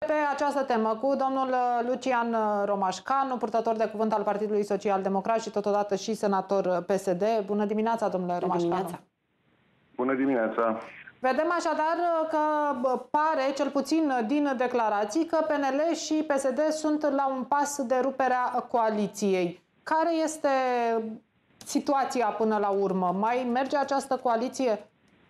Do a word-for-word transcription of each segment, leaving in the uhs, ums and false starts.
pe această temă cu domnul Lucian Romașcanu, purtător de cuvânt al Partidului Social Democrat și totodată și senator P S D. Bună dimineața, domnule Romașcanu. Bună dimineața. Bună dimineața. Vedem așadar că pare, cel puțin din declarații, că P N L și P S D sunt la un pas de ruperea coaliției. Care este situația până la urmă? Mai merge această coaliție?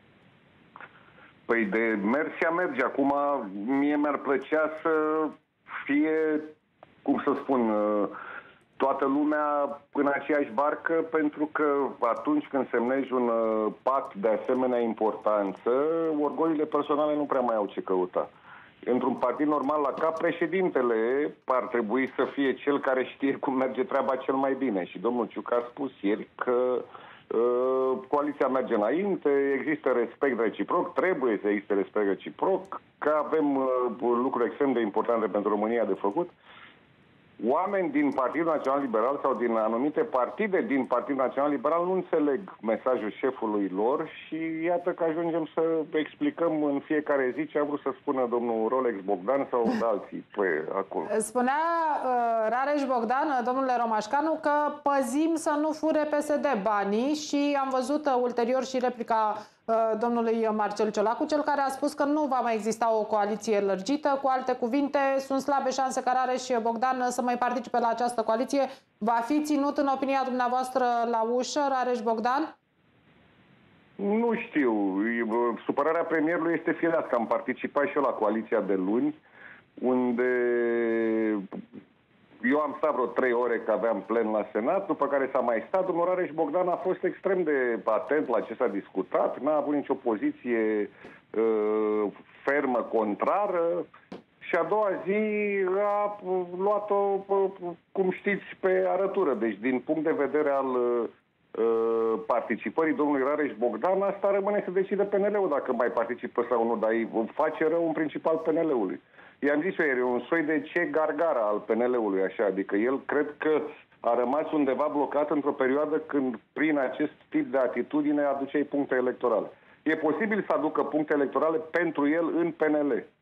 Păi de mers ea merge. Acum mie mi-ar plăcea să fie, cum să spun, toată lumea în aceeași barcă, pentru că atunci când semnezi un pact de asemenea importanță, orgoliile personale nu prea mai au ce căuta. Într-un partid normal la cap, președintele ar trebui să fie cel care știe cum merge treaba cel mai bine. Și domnul Ciucă a spus ieri că uh, coaliția merge înainte, există respect reciproc, trebuie să existe respect reciproc, că avem uh, lucruri extrem de importante pentru România de făcut. Oameni din Partidul Național Liberal sau din anumite partide din Partidul Național Liberal nu înțeleg mesajul șefului lor și iată că ajungem să explicăm în fiecare zi ce a vrut să spună domnul Rolex Bogdan sau alții pe acolo. Spunea uh, Rareș Bogdan, domnule Romașcanu, că păzim să nu fure P S D banii și am văzut uh, ulterior și replica domnului Marcel Ciolacu, cel care a spus că nu va mai exista o coaliție lărgită. Cu alte cuvinte, sunt slabe șanse ca Rareș Bogdan să mai participe la această coaliție. Va fi ținut, în opinia dumneavoastră, la ușă Rareș Bogdan? Nu știu. Supărarea premierului este firească. Am participat și eu la coaliția de luni, unde eu am stat vreo trei ore că aveam plen la Senat, după care s-a mai stat. Domnul Rareș Bogdan a fost extrem de atent la ce s-a discutat, n-a avut nicio poziție uh, fermă, contrară și a doua zi a luat-o, cum știți, pe arătură. Deci, din punct de vedere al uh, participării domnului Rareș Bogdan, asta rămâne să decide P N L-ul dacă mai participă sau nu, dar îi face rău în principal P N L-ului. I-am zis eu ieri, un soi de ce gargara al P N L-ului, așa, adică el cred că a rămas undeva blocat într-o perioadă când prin acest tip de atitudine aduceai puncte electorale. E posibil să aducă puncte electorale pentru el în P N L.